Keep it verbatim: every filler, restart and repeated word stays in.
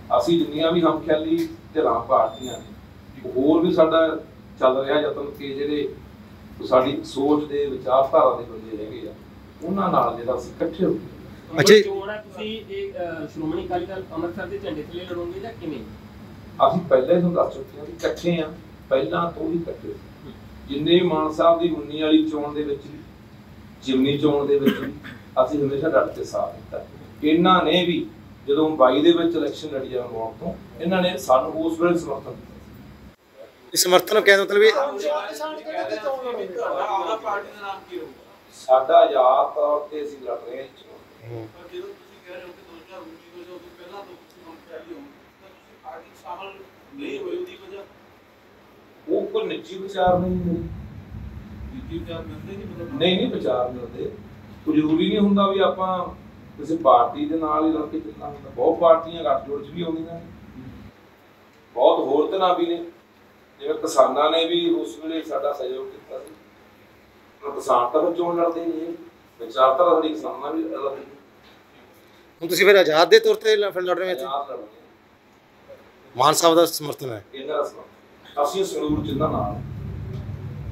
ਅਸੀਂ ਜਿੰਨੀਆਂ ਵੀ ਹਮਖਿਆਲੀ ਧਿਰਾਂ ਪਾਰਟੀਆਂ ਨੇ ਹੋਰ ਵੀ ਸਾਡਾ ਚੱਲ ਰਿਹਾ ਯਤਨ ਕਿ ਜਿਹੜੇ ਸਾਡੀ ਸੋਚ ਦੇ ਵਿਚਾਰਧਾਰਾ ਦੇ ਬੰਦੇ ਹੈਗੇ ਆ ਉਹਨਾਂ ਨਾਲ ਜਿਹੜਾ ਅਸੀਂ ਇਕੱਠੇ ਹੋ ਕੇ ਅੱਛਾ ਚੋਣ ਹੈ ਤੁਸੀਂ ਇਹ ਸ਼੍ਰੋਮਣੀ ਅਕਾਲੀ ਦਲ ਅੰਮ੍ਰਿਤਸਰ ਦੇ ਝੰਡੇ ਥੱਲੇ ਲੜੋਗੇ ਜਾਂ ਕਿਵੇਂ? ਅਸੀਂ ਪਹਿਲਾਂ ਹੀ ਤੁਹਾਨੂੰ ਦੱਸ ਚੁੱਕੇ ਹਾਂ ਕਿ ਇਕੱਠੇ ਆ, ਪਹਿਲਾਂ ਤੋਂ ਹੀ ਇਕੱਠੇ ਸੀ। ਜਿੰਨੇ ਵੀ ਮਾਨ ਸਾਹਿਬ ਦੀ ਉਨੀ ਵਾਲੀ ਚੋਣ ਦੇ ਵਿੱਚ ਵੀ ਜਿਮਨੀ ਚੋਣ ਦੇ ਵਿੱਚ ਵੀ ਅਸੀਂ ਹਮੇਸ਼ਾ ਡਟ ਕੇ ਸਾਥ ਦਿੱਤਾ। ਇਹਨਾਂ ਨੇ ਵੀ ਜਦੋਂ ਬਾਈ ਦੇ ਵਿੱਚ ਇਲੈਕਸ਼ਨ ਲੜੀ ਜਾਣ ਵਾਲ ਤੋਂ ਇਹਨਾਂ ਨੇ ਸਾਨੂੰ ਉਸ ਵੇਲੇ ਸਮਰਥਨ ਦਿੱਤਾ। ਸਮਰਥਨ ਕਹਿਣ ਮਤਲਬ ਇਹ ਸਾਡਾ ਆਜ਼ਾਦ ਤੌਰ ਤੇ ਅਸੀਂ ਲੜ ਰਹੇ ਹਾਂ। ਉਹ ਕੋਈ ਨਿੱਜੀ ਵਿਚਾਰ ਨਹੀਂ ਮੇਰੇ ਨਹੀਂ ਨਹੀਂ ਵਿਚਾਰ ਮਿਲਦੇ। ਕੋਈ ਜ਼ਰੂਰੀ ਨਹੀਂ ਹੁੰਦਾ ਵੀ ਆਪਾਂ ਕਿਸੇ ਪਾਰਟੀ ਦੇ ਨਾਲ ਹੀ ਰਲ ਕੇ ਚੱਲਣਾ ਹੁੰਦਾ। ਬਹੁਤ ਪਾਰਟੀਆਂ ਗੱਠਜੋੜ ਚ ਵੀ ਆਉਂਦੀਆਂ ਨੇ, ਬਹੁਤ ਹੋਰ ਤਰ੍ਹਾਂ ਵੀ ਨੇ। ਜਿਵੇਂ ਕਿਸਾਨਾਂ ਨੇ ਵੀ ਉਸ ਵੇਲੇ ਸਾਡਾ ਸਹਿਯੋਗ ਕੀਤਾ ਸੀ। ਕਿਸਾਨ ਤਾਂ ਫਿਰ ਚੋਣ ਲੜਦੇ ਨਹੀਂ, ਵਿਚਾਰਧਾਰਾ ਸਾਡੀ ਕਿਸਾਨਾਂ ਵੀ ਲੜਦੇ। ਹੁਣ ਤੁਸੀਂ ਫਿਰ ਆਜ਼ਾਦ ਦੇ ਤੌਰ ਤੇ ਫਿਰ ਲੜ ਰਹੇ ਹੋ? ਮਾਨ ਸਾਹਿਬ ਦਾ ਸਮਰਥਨ ਹੈ? ਇਹਨਾਂ ਦਾ ਸਮਰਥਨ ਅਸੀਂ ਸੰਗਰੂਰ ਜਿੰਨਾ ਨਾਲ